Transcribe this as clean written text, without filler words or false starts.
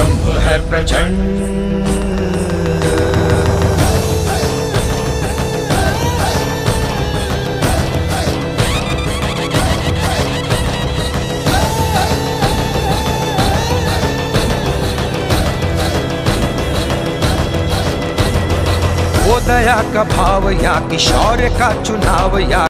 दंभ है प्रचंड। वो दया का भाव या कि शौर्य का चुनाव या